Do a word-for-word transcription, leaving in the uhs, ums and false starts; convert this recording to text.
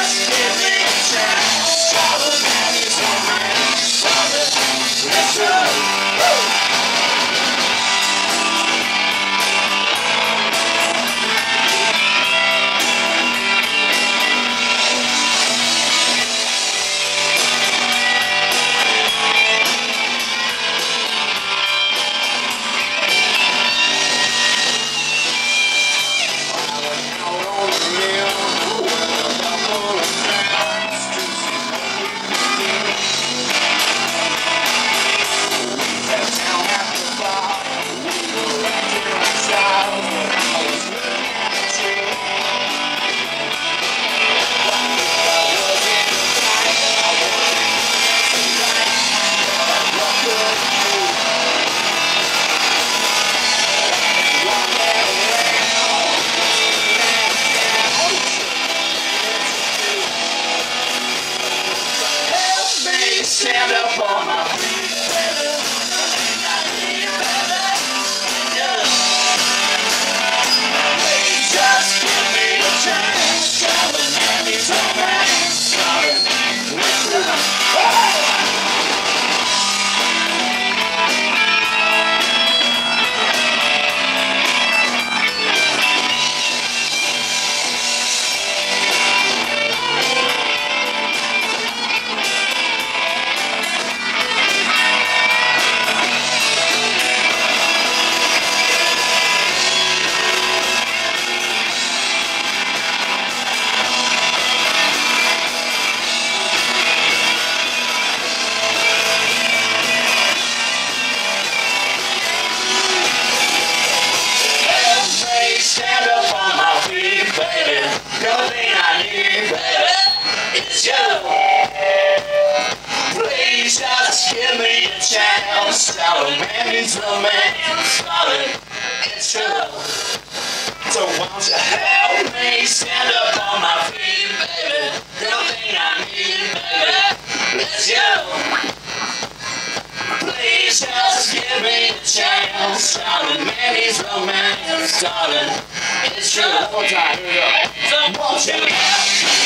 just give me a chance. Darling, man, it's romance. Darling, it's true. Stand up on my feet, baby. I need better. Yeah. Please just give me a chance. Darling, man, it's romance. Darling, it's true. Stand up on my feet, baby. The only thing I need, baby, is you. Please just give me a chance. Darling, man, it's romance. Darling, it's true. So won't you help me stand up on my feet, baby? The only thing I need, baby, is you. Please just give me a chance. Darling, man, it's romance. Darling, it's true. One more time, here we go. So won't you help